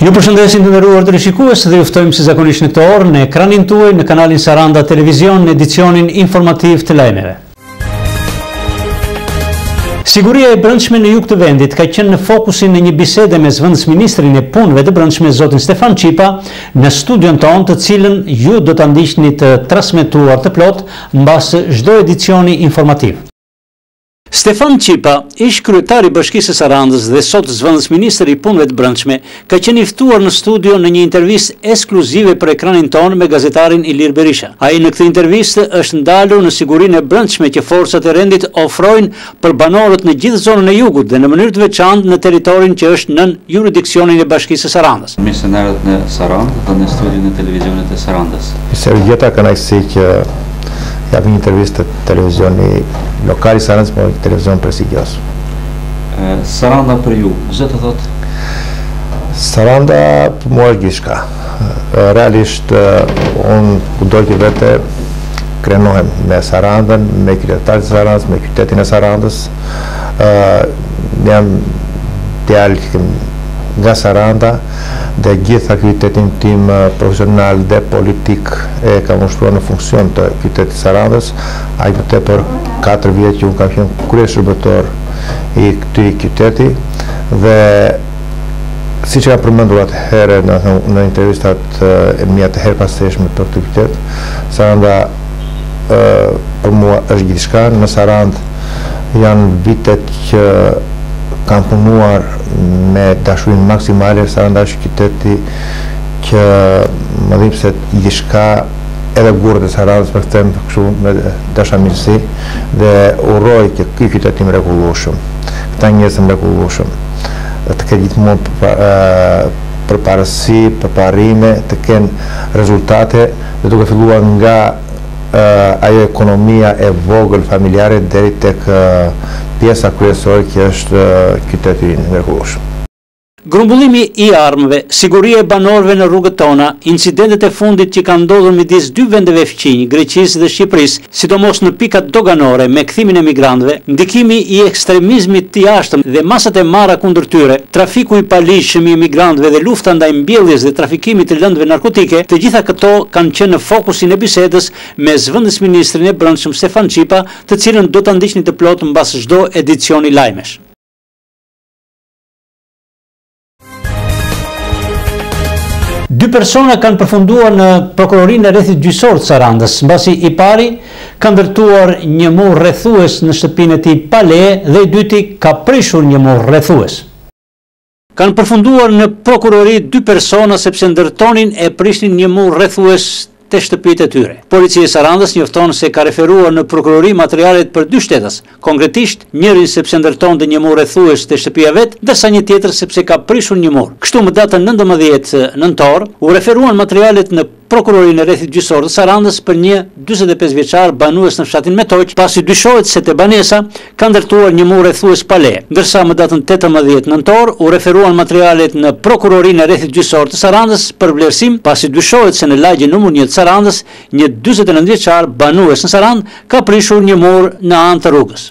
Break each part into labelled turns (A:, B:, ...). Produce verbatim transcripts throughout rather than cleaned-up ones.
A: Ju përshëndesim të nderuar teleshikues dhe ju ftojmë si zakonisht në këtë orë në ekranin tuaj në kanalin Saranda Televizion në edicionin informativ të lajmeve. Siguria e brendshme në jug të vendit ka qenë në fokusin e një bisede me zëvendës ministrin e punëve të brendshme zotin Stefan Qipa në studion tonë, të cilën ju do ta ndiqni të transmetuar të plot mbas çdo edicioni informativ. Stefan Qipa, ish kryetari i Bashkisë së Sarandës dhe sot zëvendës ministër i punëve të brendshme, ka qenë i ftuar në studio në një intervistë ekskluzive për ekranin tonë me gazetarin Ilir Berisha. Ai në këtë intervistë është ndalur në sigurinë e brendshme që forcat e rendit ofrojnë për banorët në gjithë zonën e jugut dhe në mënyrë të veçantë në territorin që është nën jurisdiksionin e Bashkisë së Sarandës.
B: Misionerët në Sarandë dhe në studion e televizionit të Sarandës.
C: Sergjeta kënaqësi që jap një intervistë të televizioni lokal i Sarandës, por një televizion prestigjioz.
B: Saranda për ju, ç'do të thotë?
C: Saranda për mua është gjithçka. Realisht unë kudo që vete krenohem me Sarandën, me qytetarin e Sarandës, me qytetin e Sarandës. Jam djalë nga Saranda dhe gjithë aktivitetin tim profesional dhe politik e kam ushtruar në funksion të qytetit Sarandës. Ai më tepër katër vjet që unë kam qenë kryeshërbëtor i këtij qyteti dhe siç e kam përmendur atëherë në, në intervistat e mia të herpasteshme për këtë qytet, Saranda për mua është gjithçka. Në Sarandë janë vitet që kam punuar me dashurinë maksimale. Saranda është qyteti që më dhimbë se gjithçka, edhe burrët e Sarandës për them kështu me dashamirësi dhe uroj që ky qytet i mrekullueshëm, këta njerëz të mrekullueshëm, të kenë gjithmonë përparësi, përparime, të kenë rezultate dhe duke filluar nga ajo ekonomia e vogël familjare deri tek pjesa kryesore që është qyteti i mrekullueshëm.
A: Grumbullimi i armëve, siguria e banorëve në rrugët tona, incidentet e fundit që kanë ndodhur midis dy vendeve fqinj, Greqisë dhe Shqipërisë, sidomos në pikat doganore me kthimin e migrantëve, ndikimi i ekstremizmit të jashtëm dhe masat e marra kundër tyre, trafiku i paligjshëm i migrantëve dhe lufta ndaj mbjelljes dhe trafikimit të lëndëve narkotike, të gjitha këto kanë qenë në fokusin e bisedës me zëvendës ministrin e brendshëm Stefan Qipa, të cilën do ta ndiqni të plot mbas çdo edicioni lajmesh. Dy persona kanë përfunduar në prokurorinë e rrethit gjyqësor të Sarandës, mbasi i pari ka ndërtuar një mur rrethues në shtëpinë e tij pa leje dhe i dyti ka prishur një mur rrethues. Kanë përfunduar në prokurori dy persona sepse ndërtonin e prishnin një mur rrethues të shtëpitë e tyre. Policia e Sarandës njofton se ka referuar në prokurori materialet për dy shtetas, konkretisht njërin sepse ndërtonte një mur rrethues te shtëpia vet, ndërsa një tjetër sepse ka prishur një mur. Kështu më datën nëntëmbëdhjetë nëntor u referuan materialet në prokurorinë e rrethit gjyqësor të Sarandës për një dyzet e pesë vjeçar banues në fshatin Metoq, pasi dyshohet se te banesa ka ndërtuar një mur rrethues pa leje. Ndërsa më datën tetëmbëdhjetë nëntor u referuan materialet në prokurorinë e rrethit gjyqësor të Sarandës për vlerësim, pasi dyshohet se në lagjen numër një të Sarandës, një dyzet e nëntë vjeçar banues në Sarandë ka prishur një mur në anë të rrugës.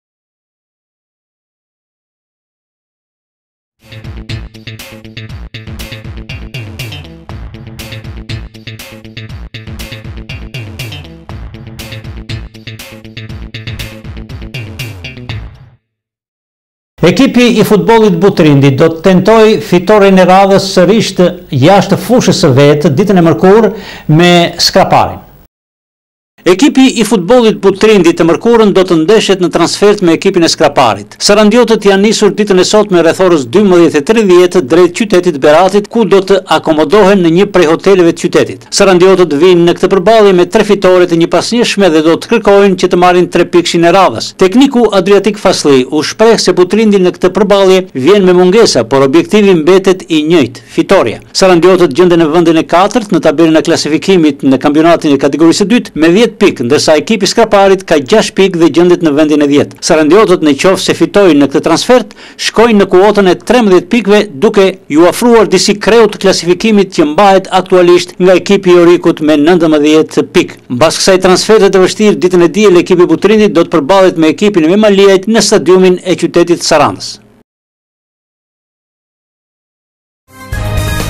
A: Ekipi i futbollit Butrindi do të tentojë fitoren e radhës sërish jashtë fushës së vet ditën e mërkurë me Skraparin. Ekipi i futbollit Butrindi të mërkurën do të ndeshet në transfert me ekipin e Skraparit. Sarandiotët janë nisur ditën e sotme rreth orës dymbëdhjetë e tridhjetë drejt qytetit Beratit, ku do të akomodohen në një prej hoteleve të qytetit. Sarandiotët vinë në këtë përballje me tre fitore të njëpasnjëshme dhe do të kërkojnë që të marrin tre pikshin e radhës. Tekniku Adriatik Fasli u shpreh se Butrindi në këtë përballje vjen me mungesa, por objektivi mbetet i njëjtë, fitoria. Sarandiotët gjenden në vendin e katërt në tabelën e klasifikimit në kampionatin e kategorisë së dytë me dhjetë pikë, ndërsa ekipi Skraparit ka gjashtë pikë dhe gjendet në vendin e dhjetë. Sarandiotët në qoftë se fitojnë në këtë transfert, shkojnë në kuotën e trembëdhjetë pikëve, duke ju ofruar disi kreu të klasifikimit që mbahet aktualisht nga ekipi i Orikut me nëntëmbëdhjetë pikë. Mbas kësaj transferte të vështirë ditën e diel, ekipi Butrindit do të përballet me ekipin e Memaliajt në stadiumin e qytetit Sarandës.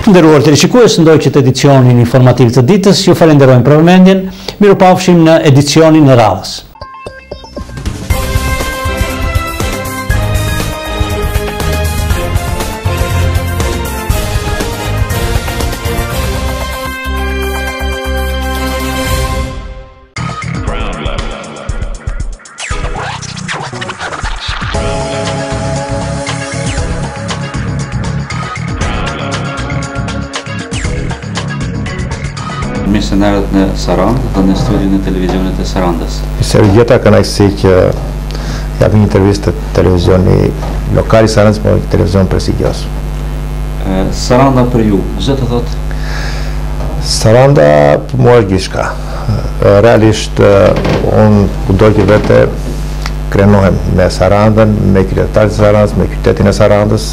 A: Nderuar teleshikues, ndoqët edicionin informativ të ditës, ju falenderojmë për vëmendjen, mirupafshim në edicionin e radhës.
B: Mirë se na erdhët në Sarandë dhe në studion e televizionit e Sarandës.
C: Se vjeta kënaqësi që japim një intervistë të televizioni lokal i Sarandës, por një televizion prestigjioz.
B: Saranda për ju, ç'do të thotë?
C: Saranda për mua është gjithçka. Realisht unë kudo që vete krenohem me Sarandën, me qytetarët e Sarandës, me qytetin e Sarandës.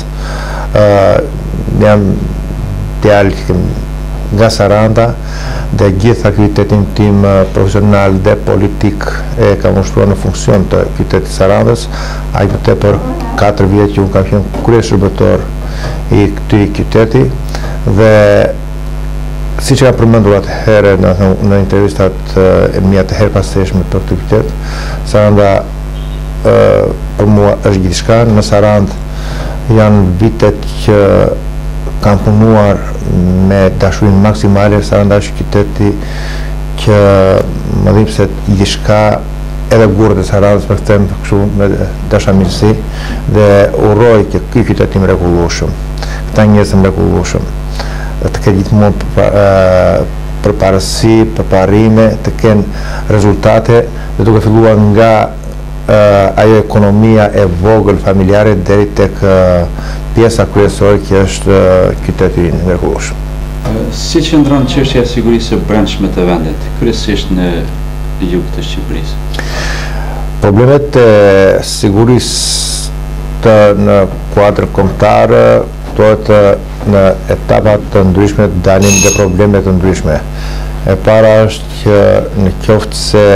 C: Jam djalë nga Saranda dhe gjithë aktivitetin tim profesional dhe politik e kam ushtruar në funksion të qytetit Sarandës. Ai më tepër katër vjet që unë kam qenë kryeshërbëtor i këtij qyteti dhe siç e kam përmendur atëherë në, në intervistat e mia të herpastërshme për këtë qytet, Saranda uh, për mua është gjithçka. Në Sarandë janë vitet që kam punuar me dashurinë maksimale. Saranda është qyteti që më dhimbë se gjithçka, edhe burrët e Sarandës për them kështu me dashamirësi, dhe uroj që ky qytet i mrekullueshëm, këta njerëz të mrekullueshëm, të kenë gjithmonë përparësi, përparime, të kenë rezultate, dhe duke filluar nga uh, ajo ekonomia e vogël familjare deri tek uh, pjesa kryesore që është uh, qyteti i mrekullueshëm.
B: Si qëndron çështja e sigurisë së brendshme të vendit, kryesisht në jug të Shqipërisë?
C: Problemet e sigurisë të në kuadër kombëtar kuptohet në etapa të ndryshme, dalin dhe probleme të ndryshme. E para është që në qoftë se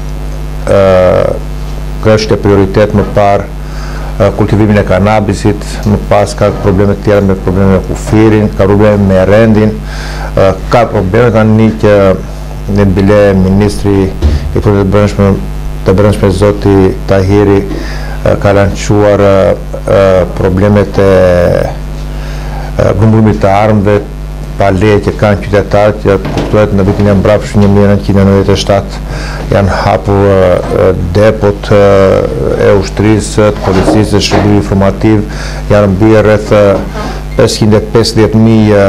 C: kështë e prioritet më parë kultivimin e kanabisit, më pas ka probleme tjera me probleme me kufirin, ka probleme me rendin, ka probleme tani një që në bile ministri i punëve të brendshme të brendshme zoti Tahiri ka lançuar problemet e grumbullimit të armëve pa leje që kanë qytetarët, që kuptohet në vitin e mbrapshëm një mijë e nëntëqind e nëntëdhjetë e shtatë janë hapur depot e ushtrisë, të policisë, të shërbimit informativ, janë mbi rreth pesëqind e pesëdhjetë mijë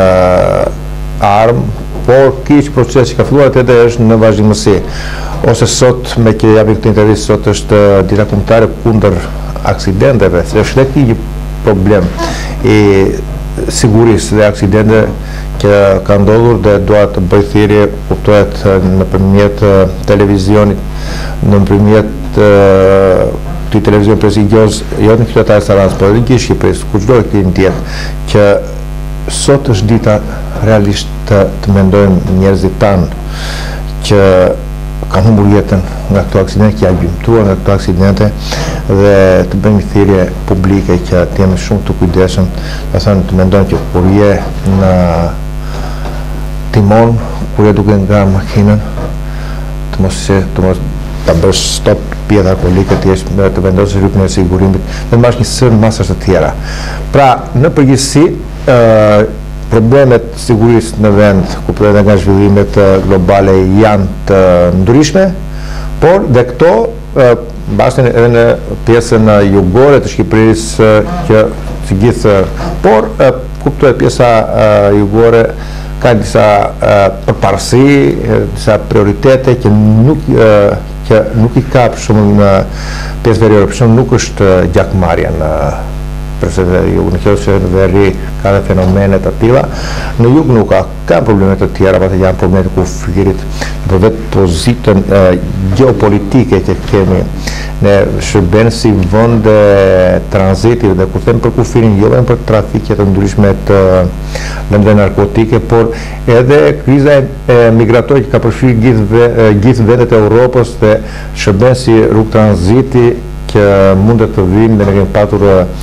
C: armë, por kiç proces që ka filluar atë është në vazhdimësi. Ose sot, me që japim këtë intervistë, sot është dita kombëtare kundër aksidenteve, se është edhe një problem i sigurisë dhe aksidente që ka ndodhur, dhe dua të bëj thirrje, kuptohet nëpërmjet televizionit, nëpërmjet këtij televizion prestigjioz, jo në qytetarët e Sarandës, por edhe në Shqipëri, kushdo që ndjet, që sot është dita realisht të, të mendojnë njerëzit tanë që kanë humbur jetën nga këto aksidente, që janë gjymtuar nga këto aksidente, dhe të bëjmë thirrje publike që të jemi shumë të kujdesshëm, do thënë të mendojnë që kur je në timon, kur je duke nga makinën, të mos se të mos ta bësh stop pjetë alkolike, të jesh të vendosësh rrugën e sigurimit, dhe të marrësh një sër masash të tjera. Pra, në përgjithësi, problemet sigurisë në vend, kuptohet nga zhvillimet globale, janë të ndryshme, por dhe këto mbasën edhe në pjesën jugore të Shqipërisë, që si gjithë, por kuptohet pjesa jugore ka disa përparësi, disa prioritete që nuk që nuk i ka për shumë në pjesë veriore, për shumë nuk është gjakmarrja në përse jug, në qoftë që në veri ka dhe fenomenet të tilla, në jug nuk ka, ka probleme të tjera, pasi janë probleme të kufirit, për vetë pozitën geopolitike që kemi, ne shërben si vend tranzitit, dhe kur them për kufirin, jo vetëm për trafikje të ndryshme të lëndëve narkotike, por edhe kriza migratore që ka përfshirë gjithë gjithë vendet e Europës, dhe shërben si rrugë tranziti që mundet të vinë, dhe ne kemi patur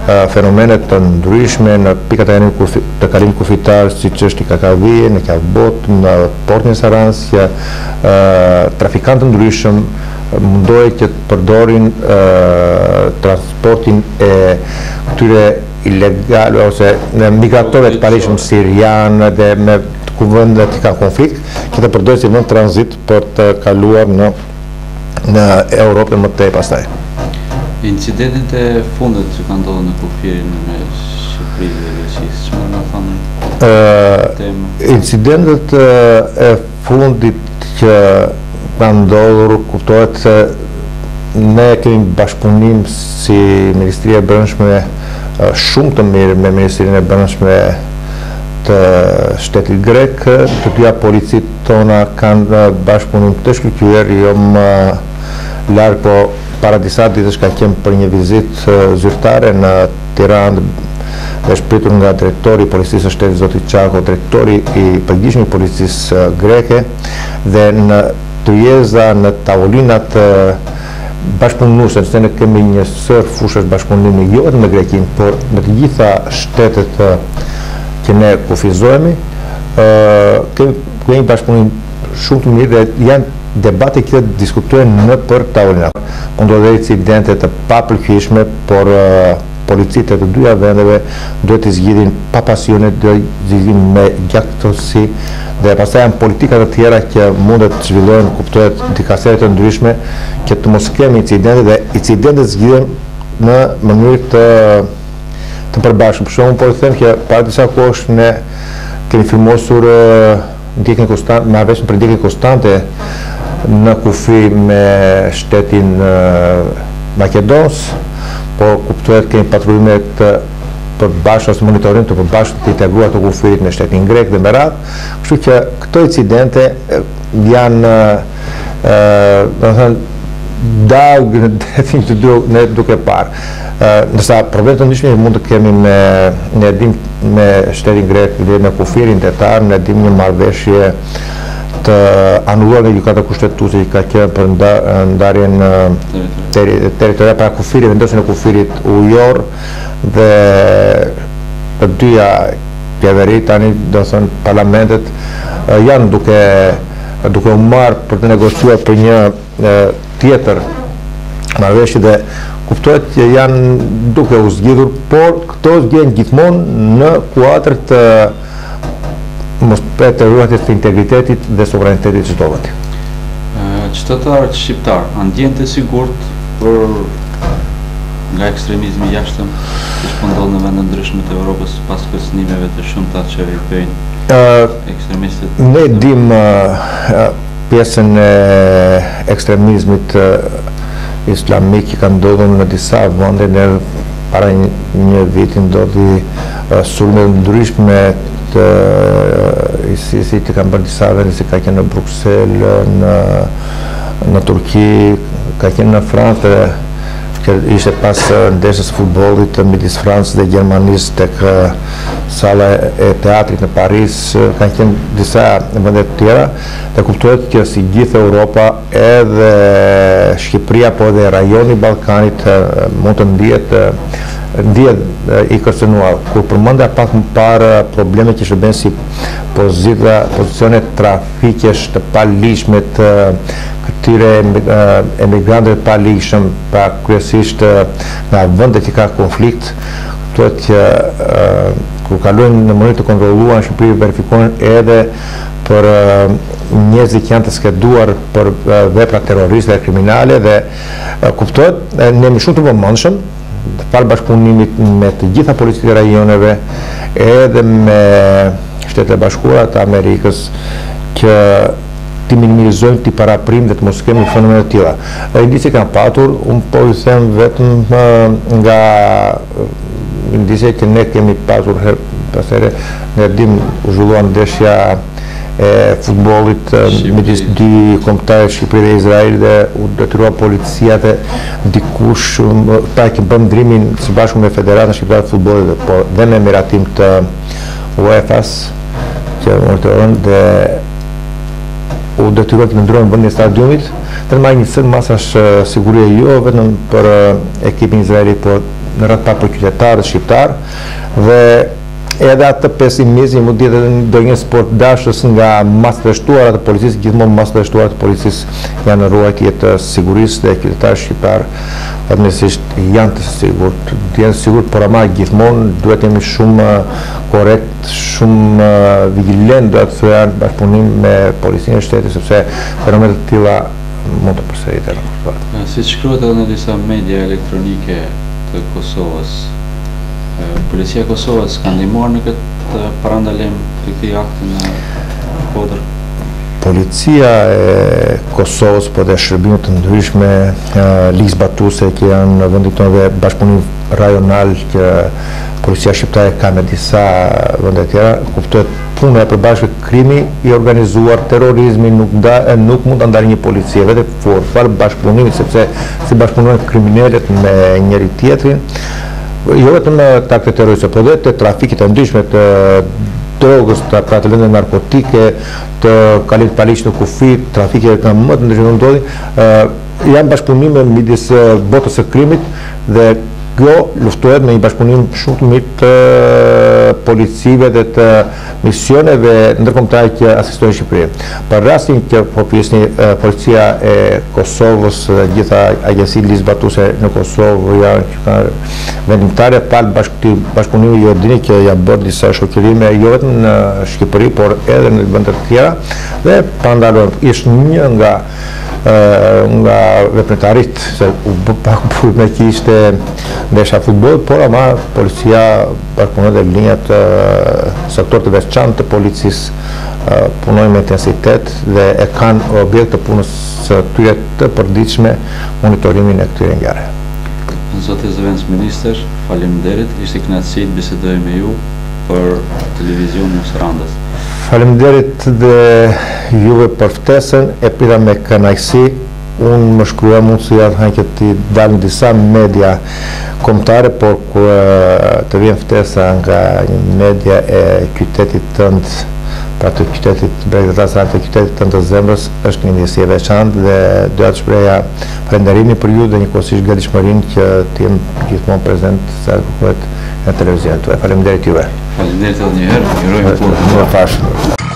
C: fenomenet të ndryshme në pikat e të kalimit kufitar, siç është i Kakavije, në Qafbot, në portin e Saranës, që trafikantë të ndryshëm mundohet që të përdorin transportin e këtyre ilegal ose migratorëve të parishëm sirian dhe me vendet që kanë konflikt, që të përdorin si vend tranzit për të kaluar në në Europë më tej pastaj.
B: Incidentet e fundit që kanë ndodhur në kufirin me Shqipëri dhe Greqisë, çfarë na thonë?
C: Incidentet e fundit që kanë ndodhur, kuptohet se ne kemi bashkëpunim si Ministria e Brendshme shumë të mirë me Ministrinë e Brendshme të shtetit grek. Të dyja policit tona kanë bashkëpunim të shkëlqyer, jo më larg, po para disa ditësh ka qenë për një vizitë zyrtare në Tiranë, dhe shpritur nga drejtori i policisë së shtetit zoti Çako, drejtori i përgjithshëm i policisë greke, dhe në tryeza në tavolinat bashkëpunuese, se ne kemi një sër fushësh bashkëpunimi jo vetëm me Greqinë, por me të gjitha shtetet që ne kufizohemi, kemi bashkëpunim shumë të mirë dhe janë debate që diskutohen në për tavolinat. Ku ndodhen incidente të papërgjithshme, por policit e të dyja vendeve duhet të zgjidhin pa pasione, do zgjidhin me gjaktësi, dhe pastaj janë politika të tjera që mundet të zhvillohen, kuptohet, dikastere të ndryshme, që të mos kemi incidente dhe incidentet zgjidhen në mënyrë të të përbashkëm. Për shembull, po të them që para disa kohësh ne kemi firmosur ndjekjen konstante, marrëveshje për ndjekje konstante në kufi me shtetin Makedonës, po kuptohet kemi patrullime të përbashkët ose monitorim të përbashkët të integruar të kufirit në shtetin grek dhe me radhë, kështu që këto incidente janë do të thënë dagë në detin që ne duke parë. Ndërsa problemet të ndryshme mund të kemi me ne dim me shtetin grek dhe me kufirin tetar, ne dim një marrëveshje të anulluar nga gjykata kushtetuese që ka qenë për ndarjen territoriale para kufirit, vendosjen e kufirit ujor, dhe të dyja qeverit tani, do të thënë parlamentet, janë duke duke u marrë për të negociuar për një tjetër marrëveshje, dhe kuptohet që janë duke u zgjidhur, por këto zgjidhen gjithmonë në kuadër të mos të ruajtjes të integritetit dhe sovranitetit të çdo veti.
B: Qytetarët shqiptar a ndjehen të sigurt për nga ekstremizmi i jashtëm që po ndodh në vende ndryshme të Evropës pas kërcënimeve të shumta që i bëjnë ekstremistët?
C: Ne dim pjesën e ekstremizmit islamik që ka ndodhur në disa vende, dhe para një viti ndodhi sulme ndryshme të ISIS-it që kanë bërë disa vende, si ka qenë në Bruxelles, në në Turqi, ka qenë në Francë, që ishte pas ndeshjes futbollit midis Francës dhe Gjermanisë tek sala e teatrit në Paris, kanë qenë disa vende të tjera, dhe kuptohet që si gjithë Europa, edhe Shqipëria, po edhe rajoni i Ballkanit mund të ndihet ndihet i kërcënuar. Kur përmendja pak më parë probleme që shërben si pozita, pozicione trafikesh të paligjshme të këtyre emigrantëve të paligjshëm, pa kryesisht nga vende që ka konflikt, thuhet që kur kalojnë në mënyrë të kontrolluar në Shqipëri, verifikohen edhe për njerëzit që janë të skeduar për vepra terroriste dhe kriminale, dhe kuptohet ne jemi shumë të vëmendshëm falë bashkëpunimit me të gjitha policit e rajoneve, edhe me Shtetet e Bashkuara të Amerikës, që ti minimizojmë, ti paraprim dhe të mos kemi fenomene të tilla. Indicje kanë patur, unë po ju them vetëm nga indicje që ne kemi patur pas here, ne dim u zhvillua ndeshja e futbollit midis dy kombëtarëve, Shqipëri dhe Izrael, dhe u detyrua policia dhe dikush ta që bën ndrimin së bashku me Federatën Shqiptare të Futbollit, po dhe me miratim të UEFA-s që monitoron, dhe u detyrua të ndrohen vendin e stadiumit, dhe të marrë një sër masash sigurie, jo vetëm për ekipin izraeli, po në rreth pa për qytetarët shqiptar dhe edhe atë pesimizmi mund të jetë ndonjë sport dashës nga masat e shtuara të policisë, gjithmonë masat e shtuara të policisë janë në ruajtje të sigurisë dhe qytetarët shqiptar fatmirësisht janë të sigurt, janë të sigurt, por ama gjithmonë duhet jemi shumë korrekt, shumë vigilent, duhet të thoya në bashkëpunim me policinë e shtetit, sepse fenomene të tilla mund të përsëritën.
B: Siç shkruhet edhe në disa media elektronike të Kosovës, Policia e Kosovës ka ndihmuar në këtë parandalim të këtij akti në kodër?
C: Policia e Kosovës po dhe shërbimet të ndryshme ligj zbatuese që janë në vendin tonë dhe bashkëpunim rajonal që policia shqiptare ka me disa vende të tjera, kuptohet puna e përbashkët, krimi i organizuar, terrorizmi nuk da, nuk mund ta ndalë një policie vetë for fal bashkëpunimit, sepse si bashkëpunojnë kriminalet me njëri tjetrin, jo vetëm të akte terroriste, por dhe të trafikit të ndryshme të drogës, të pra të lëndë narkotike, të kalit paliq në kufi, trafikit të më të ndryshme ndodhi, janë bashkëpunime midis botës së krimit dhe kjo luftohet me një bashkëpunim shumë të mirë të policive dhe të misioneve ndërkombëtare që asistojnë Shqipërinë. Për rastin që po pyesni, policia e Kosovës dhe gjitha agjenci ligj zbatuese në Kosovë janë që kanë vendimtare palë bashkëpunimi, ju dini që janë bërë disa shoqërime jo vetëm në Shqipëri, por edhe në vende të tjera dhe pandalon ishte një nga nga veprimtarit, se u bë pak për me që ishte ndeshja futboll, por ama policia bashkëpunon dhe linjat sektor të veçantë të policisë punojnë me intensitet dhe e kanë objekt të punës së tyre të përditshme monitorimin e këtyre ngjarjeve.
B: Zotë Zëvendës Ministër, faleminderit, ishte kënaqësi të bisedoj me ju për televizionin e Sarandës.
C: Faleminderit dhe juve për ftesën, e pita me kënaqësi. Unë më shkruaj mundësia të që t'i dalë në disa media kombëtare, por kur të vjen ftesa nga një media e qytetit tënd, pra të qytetit Bregdetas, të qytetit tënd të zemrës, është një ndjesie e veçantë dhe doja të shpreha falënderimin për ju dhe njëkohësisht gatishmërinë që të jem gjithmonë prezent sa kërkohet në televizionin tuaj. Faleminderit juve.
B: Faleminderit edhe një herë, urojmë punë.
C: Më fash.